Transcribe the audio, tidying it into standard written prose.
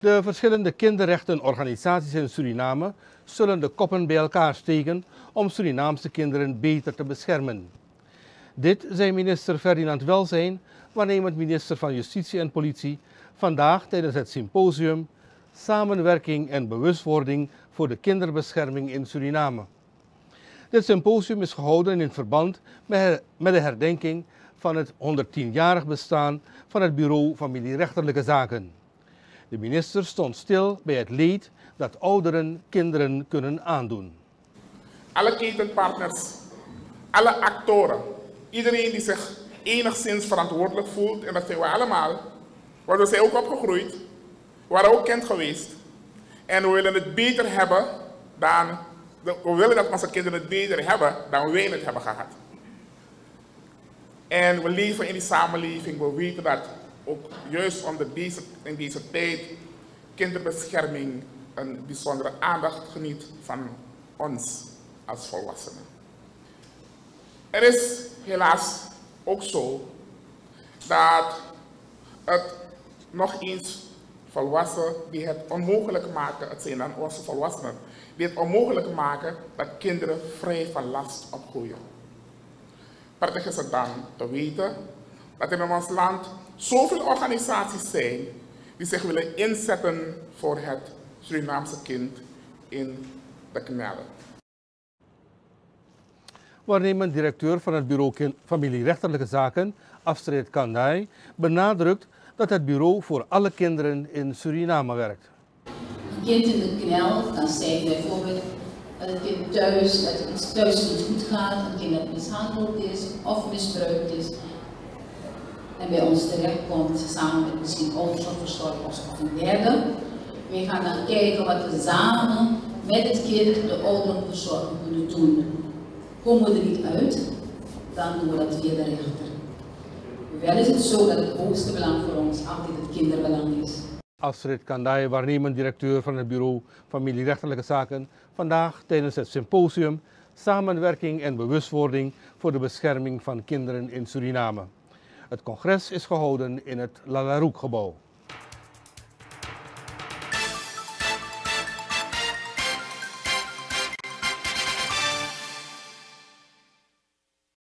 De verschillende kinderrechtenorganisaties in Suriname zullen de koppen bij elkaar steken om Surinaamse kinderen beter te beschermen. Dit zei minister Ferdinand Welsijn, waarnemend minister van Justitie en Politie, vandaag tijdens het symposium Samenwerking en bewustwording voor de kinderbescherming in Suriname. Dit symposium is gehouden in verband met de herdenking van het 110-jarig bestaan van het Bureau Familierechtelijke Zaken. De minister stond stil bij het leed dat ouderen kinderen kunnen aandoen. Alle ketenpartners, alle actoren, iedereen die zich enigszins verantwoordelijk voelt, en dat zijn we allemaal, want we zijn ook opgegroeid, we waren ook kind geweest. En we willen het beter hebben dan, we willen dat onze kinderen het beter hebben dan wij het hebben gehad. En we leven in die samenleving, we weten dat ook juist in deze tijd kinderbescherming een bijzondere aandacht geniet van ons als volwassenen. Er is helaas ook zo dat het nog eens volwassenen die het onmogelijk maken, het zijn dan onze volwassenen, die het onmogelijk maken dat kinderen vrij van last opgroeien. Prettig is het dan te weten dat er in ons land zoveel organisaties zijn die zich willen inzetten voor het Surinaamse kind in de knellen. Waarnemend directeur van het Bureau Familierechtelijke Zaken, Astrid Kandai, benadrukt dat het bureau voor alle kinderen in Suriname werkt. Een kind in de knel, dan zijn bijvoorbeeld dat het kind thuis, dat het thuis niet goed gaat, een kind dat mishandeld is of misbruikt is. En bij ons terechtkomt samen met misschien ouderenzorgverzorgers of een derde. Wij gaan dan kijken wat we samen met het kind, de ouderenverzorging, kunnen doen. Komen we er niet uit, dan doen we dat via de rechter. Wel is het zo dat het hoogste belang voor ons altijd het kinderbelang is. Astrid Kandai, waarnemend directeur van het Bureau Familierechtelijke Zaken, vandaag tijdens het symposium Samenwerking en bewustwording voor de bescherming van kinderen in Suriname. Het congres is gehouden in het Lalaroek-gebouw.